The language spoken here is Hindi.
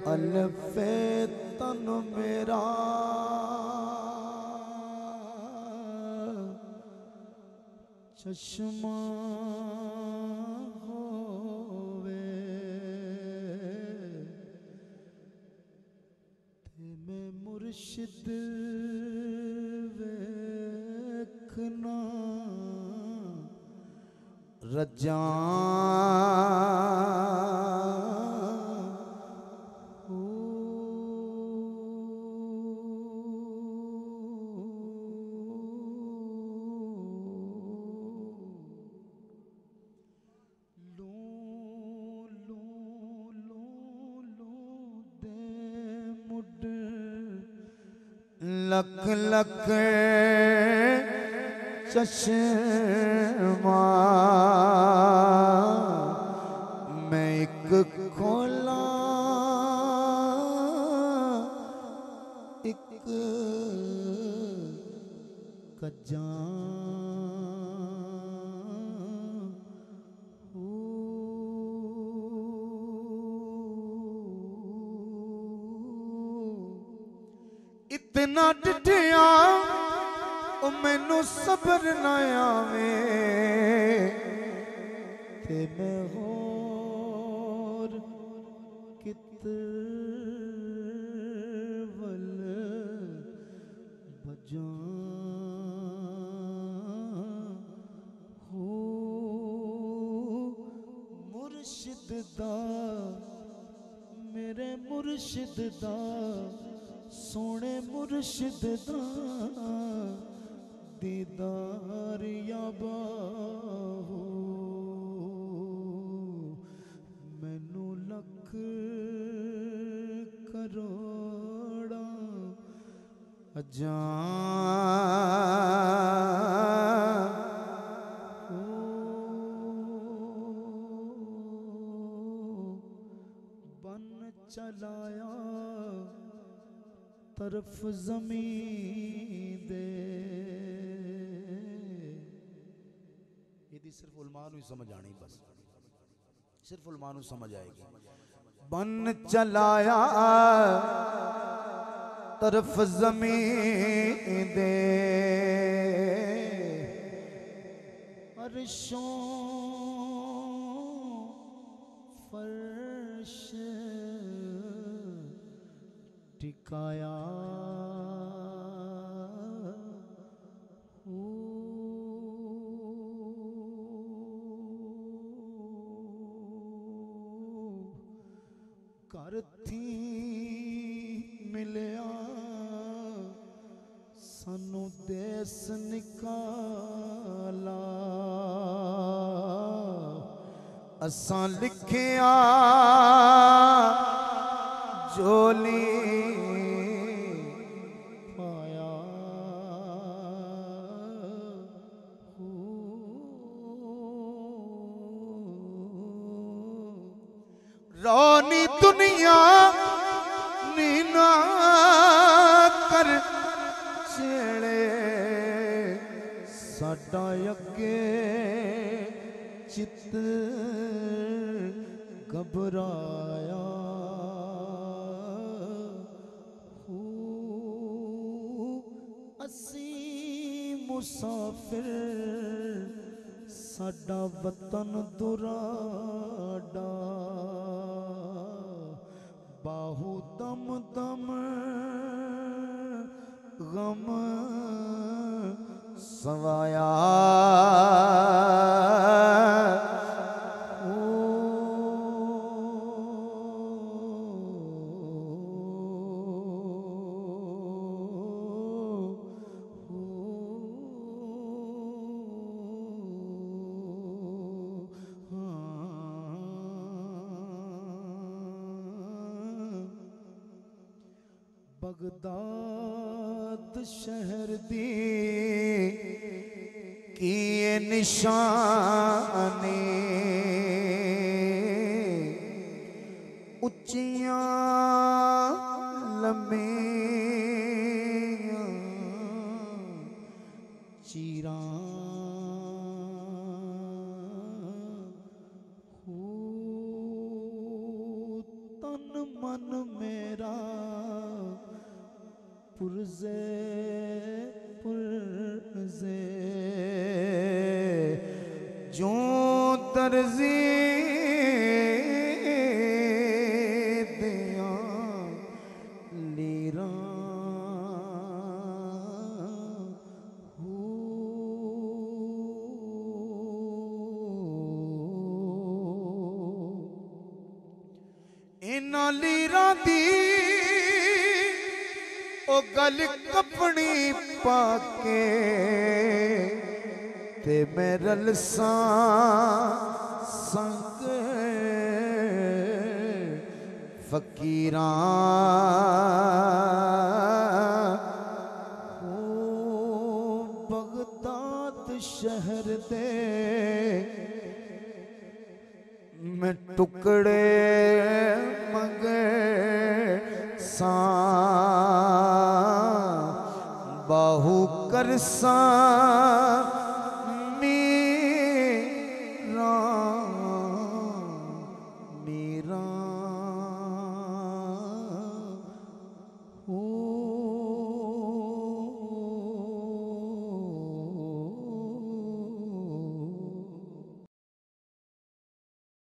अल्फे तन मेरा चश्मा होवे ते मैं मुर्शिद वेखना रजा लख लख चश्मा मैं एक खोला एक कजा इतना डिठिया मैनू सबर ना आवे ते मैं होर कित वल बजा हो मुर्शिद दा मेरे मुर्शिद दा सोने मुर्शिद दा दीदार याबा हो मैनू लख करोड़ा अजा बन चलाया तरफ ज़मीन दे यदि सिर्फ उलमा नूं समझ आनी बस सिर्फ उलमा नूं समझ आएगी बन चलाया तरफ ज़मीन दे अर्शों फर्श टिकाया कर थी मिलया सानू देस निकाला असां लिखिया जोली पाया रोनी दुनिया नीना कर छेड़े साडा अगे चित घबराया असी मुसाफिर साडा वतन दुराडा बाहू दम दम गम सवाया बगदाद शहर दी की निशानी उच्चियां लम्मियां चीरां तन मन मेरा पुरज़े पुरज़े जो दर्जी दिया लीरा इना लीरा दी ओ गल कपनी पाके ते मेरे लसा संग फकीरा ओ बगदाद शहर दे मैं टुकड़े मंगे सा बाहू करसा मीरा मीरा